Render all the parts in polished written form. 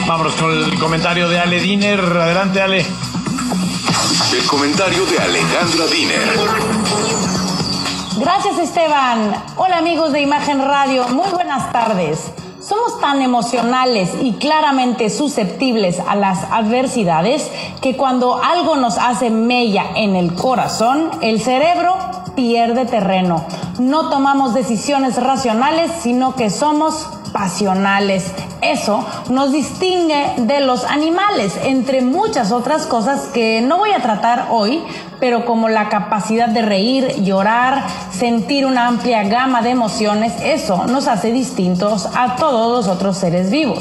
Vámonos con el comentario de Ale Diner. Adelante, Ale. El comentario de Alejandra Diner. Gracias, Esteban. Hola, amigos de Imagen Radio. Muy buenas tardes. Somos tan emocionales y claramente susceptibles a las adversidades que cuando algo nos hace mella en el corazón, el cerebro pierde terreno. No tomamos decisiones racionales, sino que somos pasionales. Eso nos distingue de los animales, entre muchas otras cosas que no voy a tratar hoy, pero como la capacidad de reír, llorar, sentir una amplia gama de emociones, eso nos hace distintos a todos los otros seres vivos.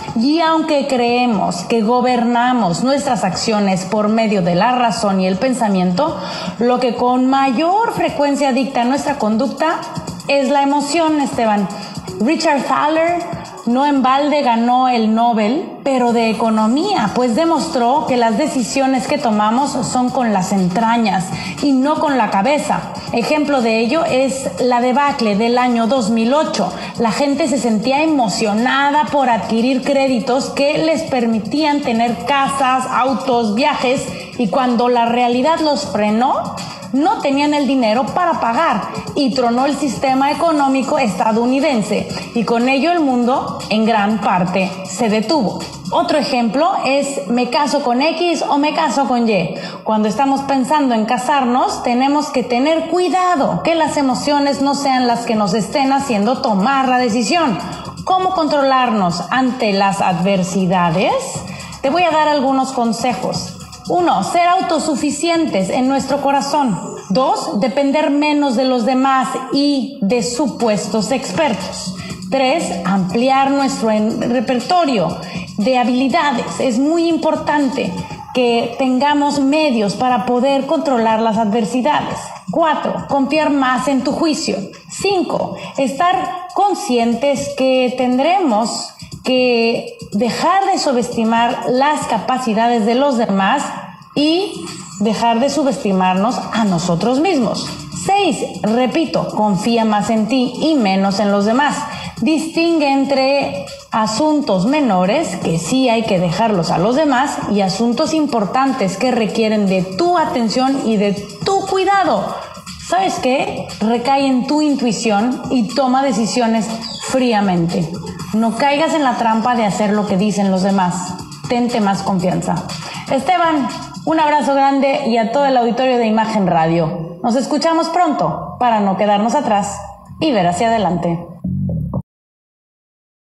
Y aunque creemos que gobernamos nuestras acciones por medio de la razón y el pensamiento, lo que con mayor frecuencia dicta nuestra conducta es la emoción, Esteban. Richard Thaler no en balde ganó el Nobel, pero de economía, pues demostró que las decisiones que tomamos son con las entrañas y no con la cabeza. Ejemplo de ello es la debacle del año 2008. La gente se sentía emocionada por adquirir créditos que les permitían tener casas, autos, viajes, y cuando la realidad los frenó, no tenían el dinero para pagar y tronó el sistema económico estadounidense y con ello el mundo en gran parte se detuvo. Otro ejemplo es me caso con X o me caso con Y. Cuando estamos pensando en casarnos tenemos que tener cuidado que las emociones no sean las que nos estén haciendo tomar la decisión. ¿Cómo controlarnos ante las adversidades? Te voy a dar algunos consejos. 1. Ser autosuficientes en nuestro corazón. 2. Depender menos de los demás y de supuestos expertos. 3. Ampliar nuestro repertorio de habilidades. Es muy importante que tengamos medios para poder controlar las adversidades. 4. Confiar más en tu juicio. 5. Estar conscientes que tendremos que dejar de subestimar las capacidades de los demás y dejar de subestimarnos a nosotros mismos. 6. Repito, confía más en ti y menos en los demás. Distingue entre asuntos menores, que sí hay que dejarlos a los demás, y asuntos importantes que requieren de tu atención y de tu cuidado. ¿Sabes qué? Recae en tu intuición y toma decisiones fríamente. No caigas en la trampa de hacer lo que dicen los demás. Tente más confianza. Esteban, un abrazo grande y a todo el auditorio de Imagen Radio. Nos escuchamos pronto para no quedarnos atrás y ver hacia adelante.